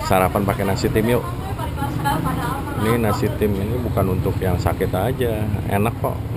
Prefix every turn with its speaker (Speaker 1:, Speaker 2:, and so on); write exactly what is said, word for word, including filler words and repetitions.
Speaker 1: sarapan pakai nasi tim yuk. Ini nasi tim ini bukan untuk yang sakit aja, enak kok.